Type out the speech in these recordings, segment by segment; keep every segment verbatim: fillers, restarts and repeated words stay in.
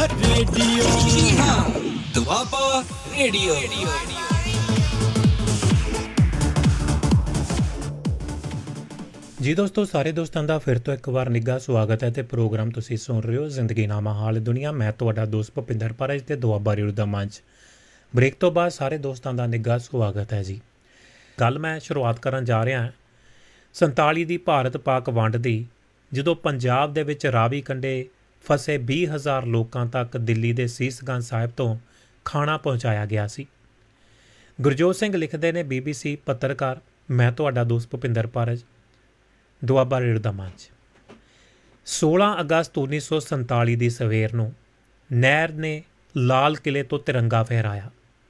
Radio हाँ Doaba radio. जी दोस्तों, सारे दोस्तों का फिर तो एक बार निੱਘਾ स्वागत है। तो प्रोग्राम तुसीं सुन रहे हो जिंदगी नामा हाल दुनिया। मैं तुहाडा दोस्त भुपिंदर परज ते दुआबा रेडियो दा मंच। ब्रेक तो बाद सारे दोस्तों का निੱਘਾ स्वागत है जी। गल मैं शुरुआत करन जा रहा संताली दी भारत पाक वंड दी, जदों पंजाब दे विच रावी कंढे फसे बीस हज़ार लोकां तक दिल्ली दे सीसगंज साहिब तो खाना पहुँचाया गया सी। गुरजोत सिंह लिखते ने बीबीसी पत्रकार, मैं तुहाडा दोस्त भुपिंदर परज, दुआबा रेडियो दा मंच। सोलह अगस्त उन्नीस सौ संताली की सवेर नूं नहर ने लाल किले तो तिरंगा फहराया।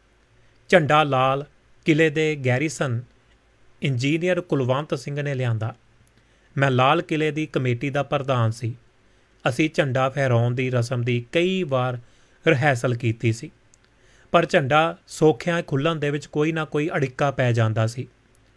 झंडा लाल किले दे गैरीसन इंजीनियर कुलवंत सिंह ने लिआंदा। मैं लाल किले की कमेटी का प्रधान सी। असी झंडा फहराउण की रस्म की कई बार रिहर्सल की सी, पर झंडा सौखिਆਂ खुल्लण दे विच कोई ना कोई अड़िक्का पै जांदा सी।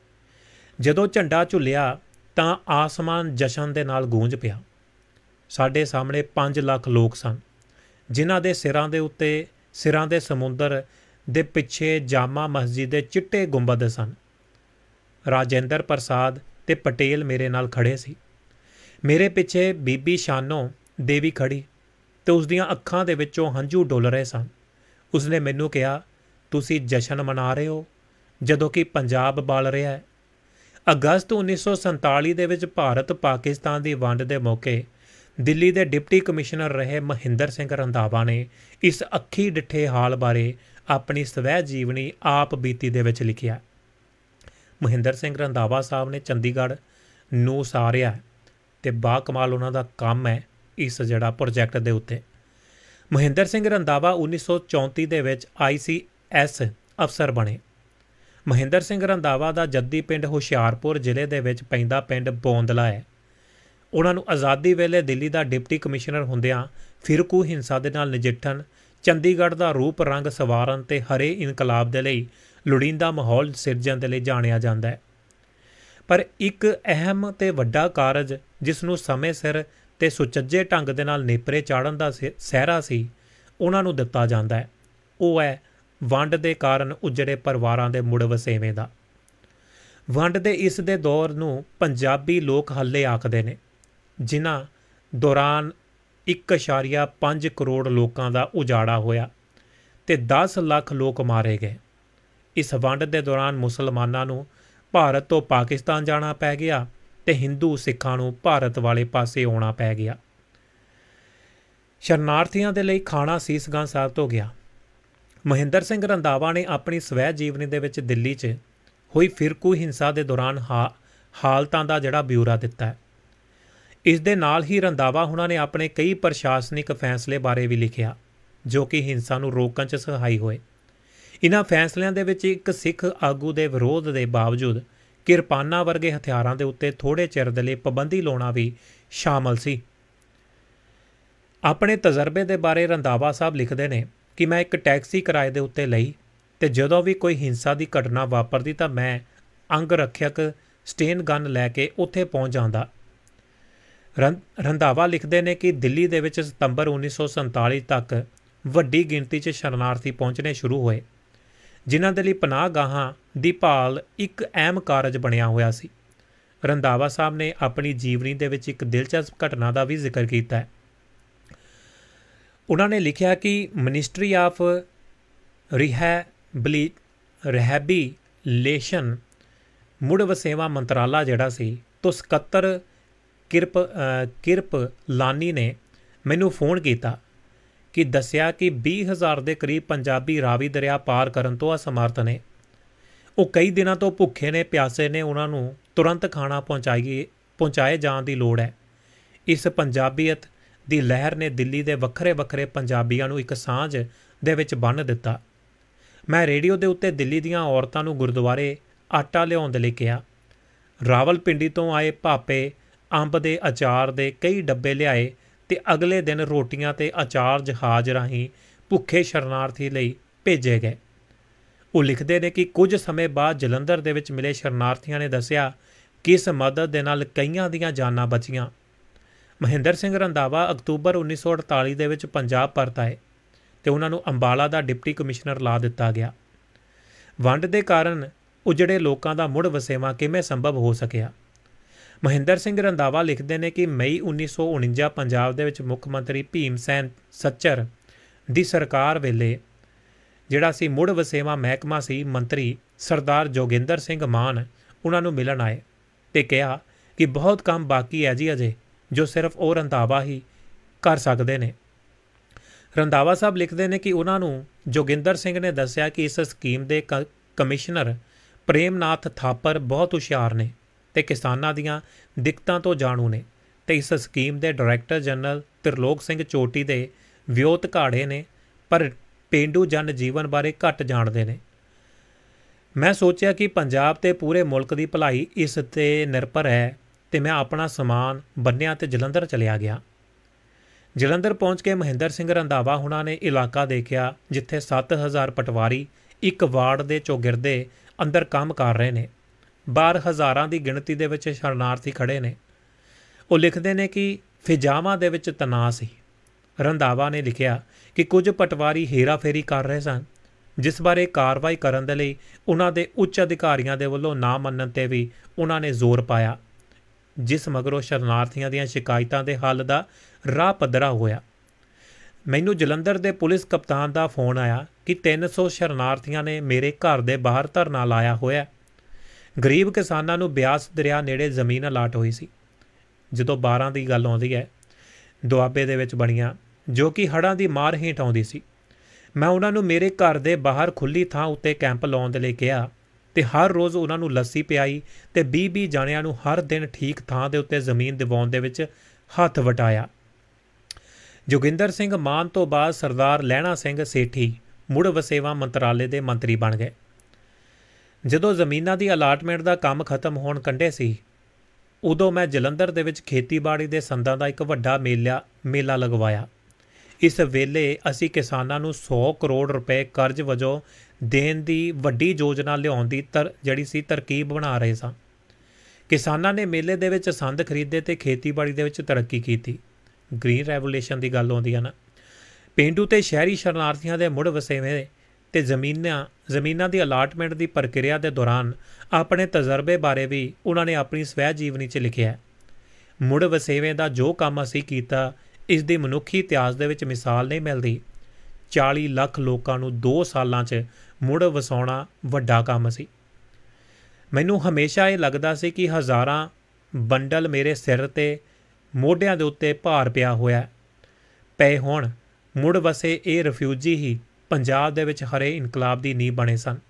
जदों झंडा झुलिया ਤਾਂ आसमान जशन ਦੇ ਨਾਲ ਗੂੰਜ ਪਿਆ। ਸਾਡੇ ਸਾਹਮਣੇ ਪੰਜ ਲੱਖ ਲੋਕ ਸਨ, ਜਿਨ੍ਹਾਂ ਦੇ ਸਿਰਾਂ ਦੇ ਉੱਤੇ ਸਿਰਾਂ ਦੇ ਸਮੁੰਦਰ ਦੇ ਪਿੱਛੇ ਜਾਮਾ ਮਸਜਿਦ ਦੇ ਚਿੱਟੇ ਗੁੰਬਦ ਸਨ। ਰਾਜਿੰਦਰ ਪ੍ਰਸਾਦ ਤੇ ਪਟੇਲ ਮੇਰੇ ਨਾਲ ਖੜੇ ਸੀ। ਮੇਰੇ ਪਿੱਛੇ ਬੀਬੀ ਸ਼ਾਨੋ ਦੇਵੀ ਖੜੀ ਤੇ ਉਸ ਦੀਆਂ ਅੱਖਾਂ ਦੇ ਵਿੱਚੋਂ ਹੰਝੂ ਡੁੱਲ ਰਹੇ ਸਨ। ਉਸਨੇ ਮੈਨੂੰ ਕਿਹਾ, ਤੁਸੀਂ ਜਸ਼ਨ ਮਨਾ ਰਹੇ ਹੋ ਜਦੋਂ ਕਿ ਪੰਜਾਬ ਬਾਲ ਰਿਹਾ ਹੈ। ਅਗਸਤ उन्नीस सौ संताली ਦੇ ਵਿੱਚ ਭਾਰਤ ਪਾਕਿਸਤਾਨ ਦੀ ਵੰਡ ਦੇ ਮੌਕੇ ਦਿੱਲੀ ਦੇ ਡਿਪਟੀ ਕਮਿਸ਼ਨਰ ਰਹੇ ਮਹਿੰਦਰ ਸਿੰਘ ਰੰਧਾਵਾ ਨੇ ਇਸ ਅੱਖੀ ਡਿੱਠੇ ਹਾਲ ਬਾਰੇ ਆਪਣੀ ਸਵੈ ਜੀਵਨੀ ਆਪ ਬੀਤੀ ਦੇ ਵਿੱਚ ਲਿਖਿਆ। ਮਹਿੰਦਰ ਸਿੰਘ ਰੰਧਾਵਾ ਸਾਹਿਬ ਨੇ ਚੰਡੀਗੜ੍ਹ ਨੂੰ ਸਾਰਿਆ ਤੇ ਬਾ ਕਮਾਲ ਉਹਨਾਂ ਦਾ ਕੰਮ ਹੈ ਇਸ ਜਿਹੜਾ ਪ੍ਰੋਜੈਕਟ ਦੇ ਉੱਤੇ। ਮਹਿੰਦਰ ਸਿੰਘ ਰੰਧਾਵਾ उन्नीस सौ चौंती ਦੇ ਵਿੱਚ ਆਈ ਸੀ ਐਸ ਅਫਸਰ ਬਣੇ। ਮਹਿੰਦਰ ਸਿੰਘ ਰੰਧਾਵਾ ਦਾ ਜੱਦੀ ਪਿੰਡ ਹੁਸ਼ਿਆਰਪੁਰ ਜ਼ਿਲ੍ਹੇ ਦੇ ਵਿੱਚ ਪੈਂਦਾ ਪਿੰਡ ਬੌਂਦਲਾ ਹੈ। ਉਹਨਾਂ ਨੂੰ ਆਜ਼ਾਦੀ ਵੇਲੇ ਦਿੱਲੀ ਦਾ ਡਿਪਟੀ ਕਮਿਸ਼ਨਰ ਹੁੰਦਿਆਂ ਫਿਰਕੂ ਹਿੰਸਾ ਦੇ ਨਾਲ ਨਜਿੱਠਣ, ਚੰਡੀਗੜ੍ਹ ਦਾ ਰੂਪ ਰੰਗ ਸਵਾਰਨ ਤੇ ਹਰੇ ਇਨਕਲਾਬ ਦੇ ਲਈ ਲੋੜੀਂਦਾ ਮਾਹੌਲ ਸਿਰਜਣ ਦੇ ਲਈ ਜਾਣਿਆ ਜਾਂਦਾ ਹੈ। ਪਰ ਇੱਕ ਅਹਿਮ ਤੇ ਵੱਡਾ ਕਾਰਜ ਜਿਸ ਨੂੰ ਸਮੇਂ ਸਿਰ ਤੇ ਸੁਚੱਜੇ ਢੰਗ ਦੇ ਨਾਲ ਨੇਪਰੇ ਚਾੜਨ ਦਾ ਸਿਹਰਾ ਸੀ, ਉਹਨਾਂ ਨੂੰ ਦਿੱਤਾ ਜਾਂਦਾ ਹੈ। ਉਹ ਹੈ ਵੰਡ ਦੇ ਕਾਰਨ ਉਜੜੇ ਪਰਿਵਾਰਾਂ ਦੇ ਮੁੜ ਵਸੇਵੇਂ ਦਾ। ਵੰਡ ਦੇ ਇਸ ਦੇ ਦੌਰ ਨੂੰ ਪੰਜਾਬੀ ਲੋਕ ਹੱਲੇ ਆਖਦੇ ਨੇ, ਜਿਨ੍ਹਾਂ ਦੌਰਾਨ ਇੱਕ ਇਸ਼ਾਰੀਆ ਪੰਜ ਕਰੋੜ ਲੋਕਾਂ ਦਾ ਉਜਾੜਾ ਹੋਇਆ ਤੇ ਦਸ ਲੱਖ ਲੋਕ ਮਾਰੇ ਗਏ। ਇਸ ਵੰਡ ਦੇ ਦੌਰਾਨ ਮੁਸਲਮਾਨਾਂ ਨੂੰ ਭਾਰਤ ਤੋਂ ਪਾਕਿਸਤਾਨ ਜਾਣਾ ਪੈ ਗਿਆ ਤੇ ਹਿੰਦੂ ਸਿੱਖਾਂ ਨੂੰ ਭਾਰਤ ਵਾਲੇ ਪਾਸੇ ਆਉਣਾ ਪੈ ਗਿਆ। ਸ਼ਰਨਾਰਥੀਆਂ ਦੇ ਲਈ ਖਾਣਾ ਸੀਸਗੰਜ ਸਾਹਿਬ ਤੋਂ ਗਿਆ। ਮਹਿੰਦਰ ਸਿੰਘ ਰੰਧਾਵਾ ਨੇ ਆਪਣੀ ਸਵੈ ਜੀਵਨੀ ਦੇ ਵਿੱਚ ਦਿੱਲੀ 'ਚ ਹੋਈ ਫਿਰਕੂ ਹਿੰਸਾ ਦੇ ਦੌਰਾਨ ਹਾ ਹਾਲਤਾਂ ਦਾ ਜਿਹੜਾ ਬਿਊਰਾ ਦਿੱਤਾ ਹੈ। ਇਸ ਦੇ ਨਾਲ ਹੀ ਰੰਧਾਵਾ ਉਹਨਾਂ ਨੇ ਆਪਣੇ ਕਈ ਪ੍ਰਸ਼ਾਸਨਿਕ ਫੈਸਲੇ ਬਾਰੇ ਵੀ ਲਿਖਿਆ ਜੋ ਕਿ ਹਿੰਸਾ ਨੂੰ ਰੋਕਣ 'ਚ ਸਹਾਈ ਹੋਏ। ਇਹਨਾਂ ਫੈਸਲਿਆਂ ਦੇ ਵਿੱਚ ਇੱਕ ਸਿੱਖ ਆਗੂ ਦੇ ਵਿਰੋਧ ਦੇ ਬਾਵਜੂਦ ਕਿਰਪਾਨਾਂ ਵਰਗੇ ਹਥਿਆਰਾਂ ਦੇ ਉੱਤੇ ਥੋੜ੍ਹੇ ਚਿਰ ਦੇ ਲਈ ਪਾਬੰਦੀ ਲਾਉਣਾ ਵੀ ਸ਼ਾਮਲ ਸੀ। ਆਪਣੇ ਤਜਰਬੇ ਦੇ ਬਾਰੇ ਰੰਧਾਵਾ ਸਾਹਿਬ ਲਿਖਦੇ ਨੇ ਕਿ ਮੈਂ ਇੱਕ ਟੈਕਸੀ ਕਿਰਾਏ ਦੇ ਉੱਤੇ ਲਈ ਤੇ ਜਦੋਂ ਵੀ ਕੋਈ ਹਿੰਸਾ ਦੀ ਘਟਨਾ ਵਾਪਰਦੀ ਤਾਂ ਮੈਂ ਅੰਗ ਰੱਖਿਅਕ ਸਟੇਨ ਗਨ ਲੈ ਕੇ ਉੱਥੇ ਪਹੁੰਚ ਜਾਂਦਾ। ਰਨ ਰੰਧਾਵਾ ਲਿਖਦੇ ਨੇ ਕਿ ਦਿੱਲੀ ਦੇ ਵਿੱਚ ਸਤੰਬਰ उन्नीस सौ ਸੰਤਾਲੀ ਤੱਕ ਵੱਡੀ ਗਿਣਤੀ 'ਚ ਸ਼ਰਨਾਰਥੀ ਪਹੁੰਚਣੇ ਸ਼ੁਰੂ ਹੋਏ, ਜਿਨ੍ਹਾਂ ਦੇ ਲਈ ਪਨਾਹ ਗਾਹਾਂ ਦੀ ਭਾਲ ਇੱਕ ਅਹਿਮ ਕਾਰਜ ਬਣਿਆ ਹੋਇਆ ਸੀ। ਰੰਧਾਵਾ ਸਾਹਿਬ ਨੇ ਆਪਣੀ ਜੀਵਨੀ ਦੇ ਵਿੱਚ ਇੱਕ ਦਿਲਚਸਪ ਘਟਨਾ ਦਾ ਵੀ ਜ਼ਿਕਰ ਕੀਤਾ ਹੈ। ਉਹਨਾਂ ਨੇ ਲਿਖਿਆ ਕਿ ਮਿਨਿਸਟਰੀ ਆਫ ਰਿਹੈਬਲੀ ਰਿਹੈਬੀਲੇਸ਼ਨ ਮੁੜ ਵਸੇਵਾ ਮੰਤਰਾਲਾ ਜਿਹੜਾ ਸੀ ਤੋਂ ਸਕੱਤਰ ਕਿਰਪ ਕਿਰਪ ਲਾਨੀ ਨੇ ਮੈਨੂੰ ਫੋਨ ਕੀਤਾ ਕਿ ਦੱਸਿਆ ਕਿ ਵੀਹ ਹਜ਼ਾਰ ਦੇ ਕਰੀਬ ਪੰਜਾਬੀ ਰਾਵੀ ਦਰਿਆ ਪਾਰ ਕਰਨ ਤੋਂ ਅਸਮਰਥ ਨੇ। ਉਹ ਕਈ ਦਿਨਾਂ ਤੋਂ ਭੁੱਖੇ ਨੇ, ਪਿਆਸੇ ਨੇ, ਉਹਨਾਂ ਨੂੰ ਤੁਰੰਤ ਖਾਣਾ ਪਹੁੰਚਾਈਏ ਪਹੁੰਚਾਏ ਜਾਣ ਦੀ ਲੋੜ ਹੈ। ਇਸ ਪੰਜਾਬੀਅਤ ਦੀ ਲਹਿਰ ਨੇ ਦਿੱਲੀ ਦੇ ਵੱਖਰੇ ਵੱਖਰੇ ਪੰਜਾਬੀਆਂ ਨੂੰ ਇੱਕ ਸਾਂਝ ਦੇ ਵਿੱਚ ਬੰਨ੍ਹ ਦਿੱਤਾ। ਮੈਂ ਰੇਡੀਓ ਦੇ ਉੱਤੇ ਦਿੱਲੀ ਦੀਆਂ ਔਰਤਾਂ ਨੂੰ ਗੁਰਦੁਆਰੇ ਆਟਾ ਲਿਆਉਣ ਦੇ ਲਈ ਕਿਹਾ। ਰਾਵਲਪਿੰਡੀ ਤੋਂ ਆਏ ਭਾਪੇ ਅੰਬ ਦੇ ਅਚਾਰ ਦੇ ਕਈ ਡੱਬੇ ਲਿਆਏ ਤੇ ਅਗਲੇ ਦਿਨ ਰੋਟੀਆਂ ਤੇ ਅਚਾਰ ਜਹਾਜ਼ ਰਾਹੀਂ ਭੁੱਖੇ ਸ਼ਰਨਾਰਥੀ ਲਈ ਭੇਜੇ ਗਏ। ਉਹ ਲਿਖਦੇ ਨੇ ਕਿ ਕੁਝ ਸਮੇਂ ਬਾਅਦ ਜਲੰਧਰ ਦੇ ਵਿੱਚ ਮਿਲੇ ਸ਼ਰਨਾਰਥੀਆਂ ਨੇ ਦੱਸਿਆ ਕਿ ਇਸ ਮਦਦ ਦੇ ਨਾਲ ਕਈਆਂ ਦੀਆਂ ਜਾਨਾਂ ਬਚੀਆਂ। ਮਹਿੰਦਰ ਸਿੰਘ ਰੰਧਾਵਾ ਅਕਤੂਬਰ ਉੱਨੀ ਸੌ ਅੜਤਾਲੀ ਦੇ ਵਿੱਚ ਪੰਜਾਬ ਪਰਤ ਆਏ ਤੇ ਉਹਨਾਂ ਨੂੰ ਅੰਬਾਲਾ ਦਾ ਡਿਪਟੀ ਕਮਿਸ਼ਨਰ ਲਾ ਦਿੱਤਾ ਗਿਆ। ਵੰਡ ਦੇ ਕਾਰਨ ਉਜੜੇ ਲੋਕਾਂ ਦਾ ਮੁੜ ਵਸੇਵਾ ਕਿਵੇਂ ਸੰਭਵ ਹੋ ਸਕਿਆ? ਮਹਿੰਦਰ ਸਿੰਘ ਰੰਧਾਵਾ ਲਿਖਦੇ ਨੇ ਕਿ ਮਈ ਉੱਨੀ ਸੌ ਉਣੰਜਾ ਪੰਜਾਬ ਦੇ ਵਿੱਚ ਮੁੱਖ ਮੰਤਰੀ ਭੀਮ ਸੈਨ ਸੱਚਰ ਦੀ ਸਰਕਾਰ ਵੇਲੇ ਜਿਹੜਾ ਸੀ ਮੁੜ ਵਸੇਵਾ ਮਹਿਕਮਾ ਸੀ, ਮੰਤਰੀ ਸਰਦਾਰ ਜੋਗਿੰਦਰ ਸਿੰਘ ਮਾਨ ਉਹਨਾਂ ਨੂੰ ਮਿਲਣ ਆਏ ਤੇ ਕਿਹਾ ਕਿ ਬਹੁਤ ਕੰਮ ਬਾਕੀ ਹੈ ਜੀ ਅਜੇ, ਜੋ ਸਿਰਫ ਉਹ ਰੰਧਾਵਾ ਹੀ ਕਰ ਸਕਦੇ ਨੇ। ਰੰਧਾਵਾ ਸਾਹਿਬ ਲਿਖਦੇ ਨੇ ਕਿ ਉਹਨਾਂ ਨੂੰ ਜੋਗਿੰਦਰ ਸਿੰਘ ਨੇ ਦੱਸਿਆ ਕਿ ਇਸ ਸਕੀਮ ਦੇ ਕ ਕਮਿਸ਼ਨਰ ਪ੍ਰੇਮਨਾਥ ਥਾਪਰ ਬਹੁਤ ਹੁਸ਼ਿਆਰ ਨੇ ਤੇ ਕਿਸਾਨਾਂ ਦੀਆਂ ਦਿੱਕਤਾਂ ਤੋਂ ਜਾਣੂ ਨੇ ਤੇ ਇਸ ਸਕੀਮ ਦੇ ਡਾਇਰੈਕਟਰ ਜਨਰਲ ਤ੍ਰਿਲੋਕ ਸਿੰਘ ਚੋਟੀ ਦੇ ਵਿਉਂਤ ਘਾੜੇ ਨੇ, ਪਰ ਪੇਂਡੂ ਜਨ ਜੀਵਨ ਬਾਰੇ ਘੱਟ ਜਾਣਦੇ ਨੇ। ਮੈਂ ਸੋਚਿਆ ਕਿ ਪੰਜਾਬ ਤੇ ਪੂਰੇ ਮੁਲਕ ਦੀ ਭਲਾਈ ਇਸ 'ਤੇ ਨਿਰਭਰ ਹੈ ਤੇ ਮੈਂ ਆਪਣਾ ਸਮਾਨ ਬੰਨਿਆ ਤੇ ਜਲੰਧਰ ਚਲਿਆ ਗਿਆ। ਜਲੰਧਰ ਪਹੁੰਚ ਕੇ ਮਹਿੰਦਰ ਸਿੰਘ ਰੰਧਾਵਾ ਹੁਣਾਂ ਨੇ ਇਲਾਕਾ ਦੇਖਿਆ ਜਿੱਥੇ ਸੱਤ ਹਜ਼ਾਰ ਪਟਵਾਰੀ ਇੱਕ ਵਾਰਡ ਦੇ ਚੌਗਿਰਦੇ ਅੰਦਰ ਕੰਮ ਕਰ ਰਹੇ ਨੇ। ਬਾਹਰ ਹਜ਼ਾਰਾਂ ਦੀ ਗਿਣਤੀ ਦੇ ਵਿੱਚ ਸ਼ਰਨਾਰਥੀ ਖੜੇ ਨੇ। ਉਹ ਲਿਖਦੇ ਨੇ ਕਿ ਫਿਜ਼ਾਵਾਂ ਦੇ ਵਿੱਚ ਤਣਾਅ ਸੀ। ਰੰਧਾਵਾ ਨੇ ਲਿਖਿਆ ਕਿ ਕੁਝ ਪਟਵਾਰੀ ਹੇਰਾਫੇਰੀ ਕਰ ਰਹੇ ਸਨ, ਜਿਸ ਬਾਰੇ ਕਾਰਵਾਈ ਕਰਨ ਦੇ ਲਈ ਉਹਨਾਂ ਦੇ ਉੱਚ ਅਧਿਕਾਰੀਆਂ ਦੇ ਵੱਲੋਂ ਨਾ ਮੰਨਣ 'ਤੇ ਵੀ ਉਹਨਾਂ ਨੇ ਜ਼ੋਰ ਪਾਇਆ, ਜਿਸ ਮਗਰੋਂ ਸ਼ਰਨਾਰਥੀਆਂ ਦੀਆਂ ਸ਼ਿਕਾਇਤਾਂ ਦੇ ਹੱਲ ਦਾ ਰਾਹ ਪੱਧਰਾ ਹੋਇਆ। ਮੈਨੂੰ ਜਲੰਧਰ ਦੇ ਪੁਲਿਸ ਕਪਤਾਨ ਦਾ ਫੋਨ ਆਇਆ ਕਿ ਤਿੰਨ ਸੌ ਸ਼ਰਨਾਰਥੀਆਂ ਨੇ ਮੇਰੇ ਘਰ ਦੇ ਬਾਹਰ ਧਰਨਾ ਲਾਇਆ ਹੋਇਆ। ਗਰੀਬ ਕਿਸਾਨਾਂ ਨੂੰ ਬਿਆਸ ਦਰਿਆ ਨੇੜੇ ਜ਼ਮੀਨ ਅਲਾਟ ਹੋਈ ਸੀ। ਜਦੋਂ ਬਾਰਾਂ ਦੀ ਗੱਲ ਆਉਂਦੀ ਹੈ, ਦੁਆਬੇ ਦੇ ਵਿੱਚ ਬਣੀਆਂ, ਜੋ ਕਿ ਹੜ੍ਹਾਂ ਦੀ ਮਾਰ ਹੇਠ ਆਉਂਦੀ ਸੀ। ਮੈਂ ਉਹਨਾਂ ਨੂੰ ਮੇਰੇ ਘਰ ਦੇ ਬਾਹਰ ਖੁੱਲ੍ਹੀ ਥਾਂ ਉੱਤੇ ਕੈਂਪ ਲਾਉਣ ਦੇ ਲਈ ਕਿਹਾ ਤੇ ਹਰ ਰੋਜ਼ ਉਹਨਾਂ ਨੂੰ ਲੱਸੀ ਪਿਆਈ ਤੇ ਵੀਹ ਵੀਹ ਜਣਿਆਂ ਨੂੰ ਹਰ ਦਿਨ ਠੀਕ ਥਾਂ ਦੇ ਉੱਤੇ ਜ਼ਮੀਨ ਦਿਵਾਉਣ ਦੇ ਵਿੱਚ ਹੱਥ ਵਟਾਇਆ। ਜੋਗਿੰਦਰ ਸਿੰਘ ਮਾਨ ਤੋਂ ਬਾਅਦ ਸਰਦਾਰ ਲਹਿਣਾ ਸਿੰਘ ਸੇਠੀ ਮੁੜ ਵਸੇਵਾ ਮੰਤਰਾਲੇ ਦੇ ਮੰਤਰੀ ਬਣ ਗਏ। ਜਦੋਂ ਜ਼ਮੀਨਾਂ ਦੀ ਅਲਾਟਮੈਂਟ ਦਾ ਕੰਮ ਖਤਮ ਹੋਣ ਕੰਢੇ ਸੀ, ਉਦੋਂ ਮੈਂ ਜਲੰਧਰ ਦੇ ਵਿੱਚ ਖੇਤੀਬਾੜੀ ਦੇ ਸੰਦਾਂ ਦਾ ਇੱਕ ਵੱਡਾ ਮੇਲਾ ਮੇਲਾ ਲਗਵਾਇਆ। ਇਸ ਵੇਲੇ ਅਸੀਂ ਕਿਸਾਨਾਂ ਨੂੰ ਸੌ ਕਰੋੜ ਰੁਪਏ ਕਰਜ਼ ਵਜੋਂ ਦੇਣ ਦੀ ਵੱਡੀ ਯੋਜਨਾ ਲਿਆਉਣ ਦੀ ਤਰ ਜਿਹੜੀ ਸੀ ਤਰਕੀਬ ਬਣਾ ਰਹੇ ਸਾਂ। ਕਿਸਾਨਾਂ ਨੇ ਮੇਲੇ ਦੇ ਵਿੱਚ ਸੰਦ ਖਰੀਦੇ ਤੇ ਖੇਤੀਬਾੜੀ ਦੇ ਵਿੱਚ ਤਰੱਕੀ ਕੀਤੀ। ਗ੍ਰੀਨ ਰੈਵੋਲੂਸ਼ਨ ਦੀ ਗੱਲ ਆਉਂਦੀ ਹੈ ਨਾ। ਪੇਂਡੂ ਤੇ ਸ਼ਹਿਰੀ ਸ਼ਰਨਾਰਥੀਆਂ ਦੇ ਮੁੜ ਵਸੇਵੇਂ ਤੇ ਜ਼ਮੀਨਾਂ ਜ਼ਮੀਨਾਂ ਦੀ ਅਲਾਟਮੈਂਟ ਦੀ ਪ੍ਰਕਿਰਿਆ ਦੇ ਦੌਰਾਨ ਆਪਣੇ ਤਜਰਬੇ ਬਾਰੇ ਵੀ ਉਹਨਾਂ ਨੇ ਆਪਣੀ ਸਵੈ ਜੀਵਨੀ 'ਚ ਲਿਖਿਆ। ਮੁੜ ਵਸੇਵੇਂ ਦਾ ਜੋ ਕੰਮ ਅਸੀਂ ਕੀਤਾ, ਇਸ ਦੀ ਮਨੁੱਖੀ ਇਤਿਹਾਸ ਦੇ ਵਿੱਚ ਮਿਸਾਲ ਨਹੀਂ ਮਿਲਦੀ। ਚਾਲੀ ਲੱਖ ਲੋਕਾਂ ਨੂੰ ਦੋ ਸਾਲਾਂ 'ਚ ਮੁੜ ਵਸਾਉਣਾ ਵੱਡਾ ਕੰਮ ਸੀ। ਮੈਨੂੰ ਹਮੇਸ਼ਾ ਇਹ ਲੱਗਦਾ ਸੀ ਕਿ ਹਜ਼ਾਰਾਂ ਬੰਡਲ ਮੇਰੇ ਸਿਰ ਤੇ ਮੋਢਿਆਂ ਦੇ ਉੱਤੇ ਭਾਰ ਪਿਆ ਹੋਇਆ ਪਏ ਹੋਣ। ਮੁੜ ਵਸੇ ਇਹ ਰਿਫਿਊਜੀ ਹੀ ਪੰਜਾਬ ਦੇ ਵਿੱਚ ਹਰੇ ਇਨਕਲਾਬ ਦੀ ਨੀਂਹ ਬਣੇ ਸਨ।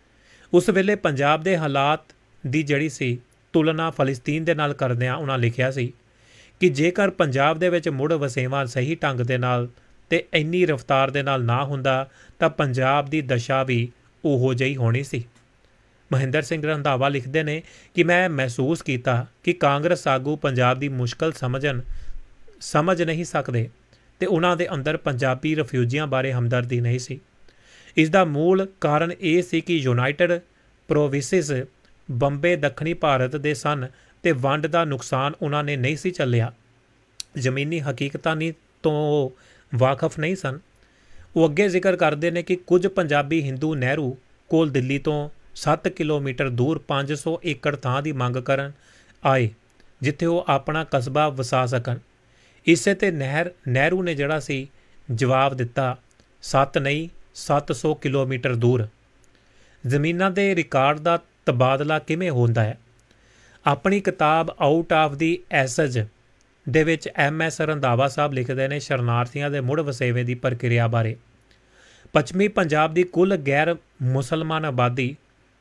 ਉਸ ਵੇਲੇ ਪੰਜਾਬ ਦੇ ਹਾਲਾਤ ਦੀ ਜਿਹੜੀ ਸੀ ਤੁਲਨਾ ਫਲਸਤੀਨ ਦੇ ਨਾਲ ਕਰਦਿਆਂ ਉਹਨਾਂ ਲਿਖਿਆ ਸੀ ਕਿ ਜੇਕਰ ਪੰਜਾਬ ਦੇ ਵਿੱਚ ਮੁੜ ਵਸੇਵਾ ਸਹੀ ਢੰਗ ਦੇ ਨਾਲ ਤੇ ਇੰਨੀ ਰਫ਼ਤਾਰ ਦੇ ਨਾਲ ਨਾ ਹੁੰਦਾ ਤਾਂ ਪੰਜਾਬ ਦੀ ਦਸ਼ਾ ਵੀ ਉਹੋ ਜਿਹੀ ਹੋਣੀ ਸੀ। ਮਹਿੰਦਰ ਸਿੰਘ ਰੰਧਾਵਾ ਲਿਖਦੇ ਨੇ ਕਿ ਮੈਂ ਮਹਿਸੂਸ ਕੀਤਾ ਕਿ ਕਾਂਗਰਸ ਆਗੂ ਪੰਜਾਬ ਦੀ ਮੁਸ਼ਕਲ ਸਮਝਣ ਸਮਝ ਨਹੀਂ ਸਕਦੇ ਤੇ ਉਹਨਾਂ ਦੇ ਅੰਦਰ ਪੰਜਾਬੀ ਰਿਫਿਊਜੀਆਂ ਬਾਰੇ ਹਮਦਰਦੀ ਨਹੀਂ ਸੀ। ਇਸ ਦਾ ਮੂਲ ਕਾਰਨ ਇਹ ਸੀ ਕਿ ਯੂਨਾਈਟਿਡ ਪ੍ਰੋਵਿੰਸਿਸ ਬੰਬੇ ਦੱਖਣੀ ਭਾਰਤ ਦੇ ਸਨ ਤੇ ਵੰਡ ਦਾ ਨੁਕਸਾਨ ਉਹਨਾਂ ਨੇ ਨਹੀਂ ਸੀ ਚੱਲਿਆ। ਜ਼ਮੀਨੀ ਹਕੀਕਤਾਂ ਨਹੀਂ ਤੋਂ ਵਾਕਫ ਨਹੀਂ ਸਨ। ਉਹ ਅੱਗੇ ਜ਼ਿਕਰ ਕਰਦੇ ਨੇ ਕਿ ਕੁਝ ਪੰਜਾਬੀ ਹਿੰਦੂ ਨਹਿਰੂ ਕੋਲ ਦਿੱਲੀ ਤੋਂ ਸੱਤ ਕਿਲੋਮੀਟਰ ਦੂਰ ਪੰਜ ਸੌ ਏਕੜ ਥਾਂ ਦੀ ਮੰਗ ਕਰਨ ਆਏ, ਜਿੱਥੇ ਉਹ ਆਪਣਾ ਕਸਬਾ ਵਸਾ ਸਕਣ। ਇਸੇ ਤੇ ਨਹਿਰ ਨਹਿਰੂ ਨੇ ਜਿਹੜਾ ਸੀ ਜਵਾਬ ਦਿੱਤਾ, ਸੱਤ ਨਹੀਂ ਸੱਤ ਸੌ ਕਿਲੋਮੀਟਰ ਦੂਰ। ਜ਼ਮੀਨਾਂ ਦੇ ਰਿਕਾਰਡ ਦਾ ਤਬਾਦਲਾ ਕਿਵੇਂ ਹੁੰਦਾ ਹੈ? ਆਪਣੀ ਕਿਤਾਬ ਆਊਟ ਆਫ ਦੀ ਐਸਜ ਦੇ ਵਿੱਚ ਐਮ ਐਸ ਰੰਧਾਵਾ ਸਾਹਿਬ ਲਿਖਦੇ ਨੇ ਸ਼ਰਨਾਰਥੀਆਂ ਦੇ ਮੁੜ ਵਸੇਵੇਂ ਦੀ ਪ੍ਰਕਿਰਿਆ ਬਾਰੇ। ਪੱਛਮੀ ਪੰਜਾਬ ਦੀ ਕੁੱਲ ਗੈਰ ਮੁਸਲਮਾਨ ਆਬਾਦੀ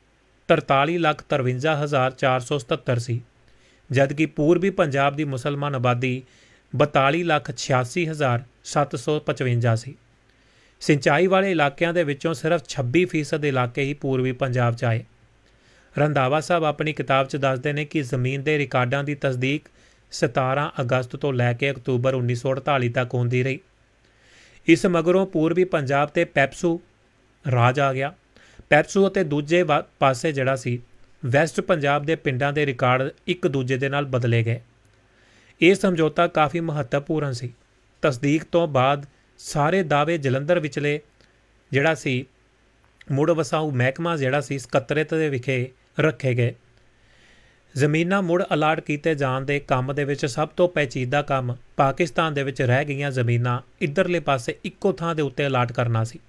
ਤਰਤਾਲੀ ਲੱਖ ਤਰਵੰਜਾ ਹਜ਼ਾਰ ਚਾਰ ਸੌ ਸਤੱਤਰ ਸੀ, ਜਦਕਿ ਪੂਰਬੀ ਪੰਜਾਬ ਦੀ ਮੁਸਲਮਾਨ ਆਬਾਦੀ ਬਤਾਲੀ ਲੱਖ ਛਿਆਸੀ ਹਜ਼ਾਰ ਸੱਤ ਸੌ ਪਚਵੰਜਾ ਸੀ। ਸਿੰਚਾਈ ਵਾਲੇ ਇਲਾਕਿਆਂ ਦੇ ਵਿੱਚੋਂ ਸਿਰਫ ਛੱਬੀ ਫੀਸਦ ਇਲਾਕੇ ਹੀ ਪੂਰਬੀ ਪੰਜਾਬ 'ਚ ਆਏ। ਰੰਧਾਵਾ ਸਾਹਿਬ ਆਪਣੀ ਕਿਤਾਬ 'ਚ ਦੱਸਦੇ ਨੇ ਕਿ ਜ਼ਮੀਨ ਦੇ ਰਿਕਾਰਡਾਂ ਦੀ ਤਸਦੀਕ ਸਤਾਰਾਂ ਅਗਸਤ ਤੋਂ ਲੈ ਕੇ ਅਕਤੂਬਰ ਉੱਨੀ ਸੌ ਅੜਤਾਲੀ ਤੱਕ ਹੁੰਦੀ ਰਹੀ। ਇਸ ਮਗਰੋਂ ਪੂਰਬੀ ਪੰਜਾਬ 'ਤੇ ਪੈਪਸੂ ਰਾਜ ਆ ਗਿਆ। ਪੈਪਸੂ ਅਤੇ ਦੂਜੇ ਪਾਸੇ ਜਿਹੜਾ ਸੀ ਵੈਸਟ ਪੰਜਾਬ ਦੇ ਪਿੰਡਾਂ ਦੇ ਰਿਕਾਰਡ ਇੱਕ ਦੂਜੇ ਦੇ ਨਾਲ ਬਦਲੇ ਗਏ। ਇਹ ਸਮਝੌਤਾ ਕਾਫੀ ਮਹੱਤਵਪੂਰਨ ਸੀ। ਤਸਦੀਕ ਤੋਂ ਬਾਅਦ ਸਾਰੇ ਦਾਅਵੇ ਜਲੰਧਰ ਵਿਚਲੇ ਜਿਹੜਾ ਸੀ ਮੁੜ ਵਸਾਊ ਮਹਿਕਮਾ ਜਿਹੜਾ ਸੀ ਸਕੱਤਰੇਤ ਦੇ ਵਿਖੇ ਰੱਖੇ ਗਏ। ਜ਼ਮੀਨਾਂ ਮੁੜ ਅਲਾਟ ਕੀਤੇ ਜਾਣ ਦੇ ਕੰਮ ਦੇ ਵਿੱਚ ਸਭ ਤੋਂ ਪੇਚੀਦਾ ਕੰਮ ਪਾਕਿਸਤਾਨ ਦੇ ਵਿੱਚ ਰਹਿ ਗਈਆਂ ਜ਼ਮੀਨਾਂ ਇੱਧਰਲੇ ਪਾਸੇ ਇੱਕੋ ਥਾਂ ਦੇ ਉੱਤੇ ਅਲਾਟ ਕਰਨਾ ਸੀ।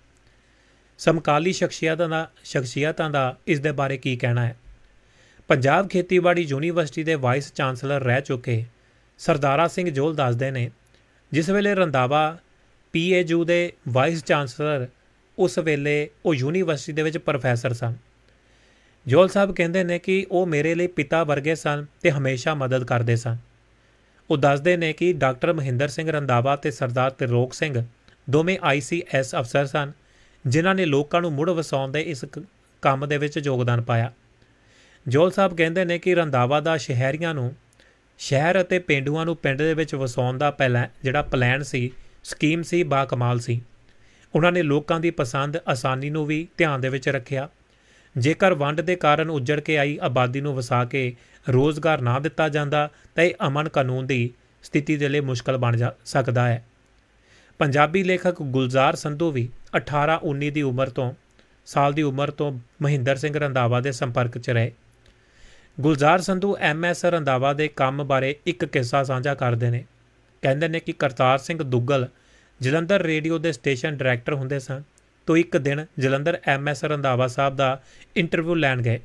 ਸਮਕਾਲੀ ਸ਼ਖਸੀਅਤਾਂ ਦਾ ਸ਼ਖਸੀਅਤਾਂ ਦਾ ਇਸ ਦੇ ਬਾਰੇ ਕੀ ਕਹਿਣਾ ਹੈ? ਪੰਜਾਬ ਖੇਤੀਬਾੜੀ ਯੂਨੀਵਰਸਿਟੀ ਦੇ ਵਾਈਸ ਚਾਂਸਲਰ ਰਹਿ ਚੁੱਕੇ ਸਰਦਾਰਾ ਸਿੰਘ ਜੋਹਲ ਦੱਸਦੇ ਨੇ, ਜਿਸ ਵੇਲੇ ਰੰਧਾਵਾ ਪੀ ਏ ਯੂ ਦੇ ਵਾਈਸ ਚਾਂਸਲਰ ਉਸ ਵੇਲੇ ਉਹ ਯੂਨੀਵਰਸਿਟੀ ਦੇ ਵਿੱਚ ਪ੍ਰੋਫੈਸਰ ਸਨ। ਜੋਹਲ ਸਾਹਿਬ ਕਹਿੰਦੇ ਨੇ ਕਿ ਉਹ ਮੇਰੇ ਲਈ ਪਿਤਾ ਵਰਗੇ ਸਨ ਅਤੇ ਹਮੇਸ਼ਾ ਮਦਦ ਕਰਦੇ ਸਨ। ਉਹ ਦੱਸਦੇ ਨੇ ਕਿ ਡਾਕਟਰ ਮਹਿੰਦਰ ਸਿੰਘ ਰੰਧਾਵਾ ਅਤੇ ਸਰਦਾਰ ਤ੍ਰਿਲੋਕ ਸਿੰਘ ਦੋਵੇਂ ਆਈ ਸੀ ਐਸ ਅਫਸਰ ਸਨ, ਜਿਨ੍ਹਾਂ ਨੇ ਲੋਕਾਂ ਨੂੰ ਮੁੜ ਵਸਾਉਣ ਦੇ ਇਸ ਕੰਮ ਦੇ ਵਿੱਚ ਯੋਗਦਾਨ ਪਾਇਆ। ਜੋਹਲ ਸਾਹਿਬ ਕਹਿੰਦੇ ਨੇ ਕਿ ਰੰਧਾਵਾ ਦਾ ਸ਼ਹਿਰੀਆਂ ਨੂੰ ਸ਼ਹਿਰ ਅਤੇ ਪੇਂਡੂਆਂ ਨੂੰ ਪਿੰਡ ਦੇ ਵਿੱਚ ਵਸਾਉਣ ਦਾ ਪਹਿਲਾ ਜਿਹੜਾ ਪਲਾਨ ਸੀ, ਸਕੀਮ ਸੀ, ਬਾਕਮਾਲ ਸੀ। ਉਹਨਾਂ ਨੇ ਲੋਕਾਂ ਦੀ ਪਸੰਦ ਆਸਾਨੀ ਨੂੰ ਵੀ ਧਿਆਨ ਦੇ ਵਿੱਚ ਰੱਖਿਆ। ਜੇਕਰ ਵੰਡ ਦੇ ਕਾਰਨ ਉੱਜੜ ਕੇ ਆਈ ਆਬਾਦੀ ਨੂੰ ਵਸਾ ਕੇ ਰੋਜ਼ਗਾਰ ਨਾ ਦਿੱਤਾ ਜਾਂਦਾ ਤਾਂ ਇਹ ਅਮਨ ਕਾਨੂੰਨ ਦੀ ਸਥਿਤੀ ਦੇ ਲਈ ਮੁਸ਼ਕਲ ਬਣ ਜਾ ਸਕਦਾ ਹੈ। ਪੰਜਾਬੀ ਲੇਖਕ ਗੁਲਜ਼ਾਰ ਸੰਧੂ ਵੀ ਅਠਾਰਾਂ ਉੱਨੀ ਦੀ ਉਮਰ ਤੋਂ ਸਾਲ ਦੀ ਉਮਰ ਤੋਂ ਮਹਿੰਦਰ ਸਿੰਘ ਰੰਧਾਵਾ ਦੇ ਸੰਪਰਕ 'ਚ ਰਹੇ। ਗੁਲਜ਼ਾਰ ਸੰਧੂ ਐਮ ਐਸ ਰੰਧਾਵਾ ਦੇ ਕੰਮ ਬਾਰੇ ਇੱਕ ਕਿੱਸਾ ਸਾਂਝਾ ਕਰਦੇ ਨੇ। ਕਹਿੰਦੇ ਨੇ ਕਿ ਕਰਤਾਰ ਸਿੰਘ ਦੁੱਗਲ ਜਲੰਧਰ ਰੇਡੀਓ ਦੇ ਸਟੇਸ਼ਨ ਡਾਇਰੈਕਟਰ ਹੁੰਦੇ ਸਨ ਤੋਂ ਇੱਕ ਦਿਨ ਜਲੰਧਰ ਐਮ ਐਸ ਰੰਧਾਵਾ ਸਾਹਿਬ ਦਾ ਇੰਟਰਵਿਊ ਲੈਣ ਗਏ।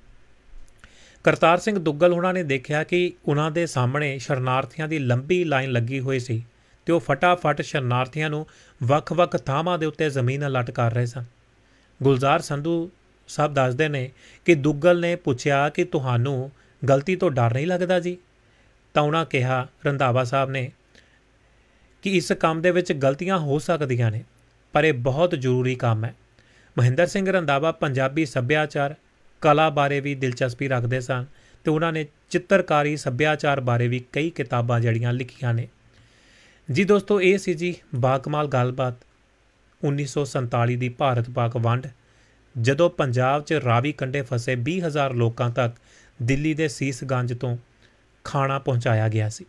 ਕਰਤਾਰ ਸਿੰਘ ਦੁੱਗਲ ਉਹਨਾਂ ਨੇ ਦੇਖਿਆ ਕਿ ਉਹਨਾਂ ਦੇ ਸਾਹਮਣੇ ਸ਼ਰਨਾਰਥੀਆਂ ਦੀ ਲੰਬੀ ਲਾਈਨ ਲੱਗੀ ਹੋਈ ਸੀ ਅਤੇ ਉਹ ਫਟਾਫਟ ਸ਼ਰਨਾਰਥੀਆਂ ਨੂੰ ਵੱਖ-ਵੱਖ ਥਾਵਾਂ ਦੇ ਉੱਤੇ ਜ਼ਮੀਨ ਅਲਾਟ ਕਰ ਰਹੇ ਸਨ। ਗੁਲਜ਼ਾਰ ਸੰਧੂ ਸਾਹਿਬ ਦੱਸਦੇ ਨੇ ਕਿ ਦੁੱਗਲ ਨੇ ਪੁੱਛਿਆ ਕਿ ਤੁਹਾਨੂੰ ਗਲਤੀ ਤੋਂ ਡਰ ਨਹੀਂ ਲੱਗਦਾ ਜੀ? ਤਾਂ ਉਹਨਾਂ ਕਿਹਾ, ਰੰਧਾਵਾ ਸਾਹਿਬ ਨੇ, ਕਿ ਇਸ ਕੰਮ ਦੇ ਵਿੱਚ ਗਲਤੀਆਂ ਹੋ ਸਕਦੀਆਂ ਨੇ ਪਰ ਇਹ ਬਹੁਤ ਜ਼ਰੂਰੀ ਕੰਮ ਹੈ। ਮਹਿੰਦਰ ਸਿੰਘ ਰੰਧਾਵਾ ਪੰਜਾਬੀ ਸੱਭਿਆਚਾਰ ਕਲਾ ਬਾਰੇ ਵੀ ਦਿਲਚਸਪੀ ਰੱਖਦੇ ਸਨ ਅਤੇ ਉਹਨਾਂ ਨੇ ਚਿੱਤਰਕਾਰੀ ਸੱਭਿਆਚਾਰ ਬਾਰੇ ਵੀ ਕਈ ਕਿਤਾਬਾਂ ਜਿਹੜੀਆਂ ਲਿਖੀਆਂ ਨੇ। ਜੀ ਦੋਸਤੋ, ਇਹ ਸੀ ਜੀ ਬਾਕਮਾਲ ਗੱਲਬਾਤ ਉੱਨੀ ਸੌ ਸੰਤਾਲੀ ਦੀ ਭਾਰਤ ਪਾਕ ਵੰਡ, ਜਦੋਂ ਪੰਜਾਬ 'ਚ ਰਾਵੀ ਕੰਢੇ ਫਸੇ ਵੀਹ ਹਜ਼ਾਰ ਲੋਕਾਂ ਤੱਕ ਦਿੱਲੀ ਦੇ ਸੀਸਗੰਜ ਤੋਂ ਖਾਣਾ ਪਹੁੰਚਾਇਆ ਗਿਆ ਸੀ।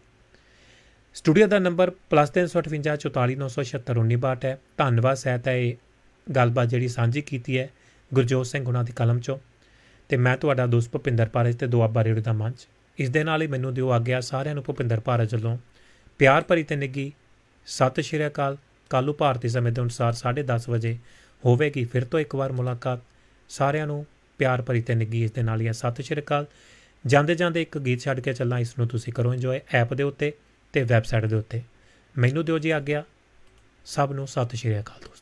ਸਟੂਡੀਓ ਦਾ ਨੰਬਰ ਪਲੱਸ ਤਿੰਨ ਸੌ ਅਠਵੰਜਾ ਚੁਤਾਲੀ ਨੌ ਸੌ ਛਿਹੱਤਰ ਉੱਨੀ ਬਾਹਠ ਹੈ। ਧੰਨਵਾਦ ਸਹਿਤ ਹੈ ਇਹ ਗੱਲਬਾਤ ਜਿਹੜੀ ਸਾਂਝੀ ਕੀਤੀ ਹੈ ਗੁਰਜੋਤ ਸਿੰਘ ਉਹਨਾਂ ਦੀ ਕਲਮ 'ਚੋਂ, ਅਤੇ ਮੈਂ ਤੁਹਾਡਾ ਦੋਸਤ ਭੁਪਿੰਦਰ ਭਾਰਤ ਅਤੇ ਦੁਆਬਾ ਰੇਡੀਓ ਦਾ ਮੰਚ। ਇਸ ਦੇ ਨਾਲ ਹੀ ਮੈਨੂੰ ਦਿਓ ਆਗਿਆ। ਸਾਰਿਆਂ ਨੂੰ ਭੁਪਿੰਦਰ ਭਾਰਤ ਵੱਲੋਂ ਪਿਆਰ ਭਰੀ ਤੇ ਨਿੱਘੀ ਸਤਿ ਸ਼੍ਰੀ ਅਕਾਲ। ਕੱਲ੍ਹ ਨੂੰ ਭਾਰਤੀ ਸਮੇਂ ਦੇ ਅਨੁਸਾਰ ਸਾਢੇ ਦਸ ਵਜੇ ਹੋਵੇਗੀ ਫਿਰ ਤੋਂ ਇੱਕ ਵਾਰ ਮੁਲਾਕਾਤ। ਸਾਰਿਆਂ ਨੂੰ ਪਿਆਰ ਭਰੀ ਤੇ ਨਿੱਘੀ ਇਸ ਦੇ ਨਾਲ ਹੀ ਹੈ ਸਤਿ ਸ਼੍ਰੀ ਅਕਾਲ। ਜਾਂਦੇ ਜਾਂਦੇ ਇੱਕ ਗੀਤ ਛੱਡ ਕੇ ਚੱਲਾਂ, ਇਸ ਨੂੰ ਤੁਸੀਂ ਕਰੋ ਇੰਜੋਏ ਐਪ ਦੇ ਉੱਤੇ ਅਤੇ ਵੈਬਸਾਈਟ ਦੇ ਉੱਤੇ। ਮੈਨੂੰ ਦਿਓ ਜੀ ਆਗਿਆ। ਸਭ ਨੂੰ ਸਤਿ ਸ਼੍ਰੀ ਅਕਾਲ।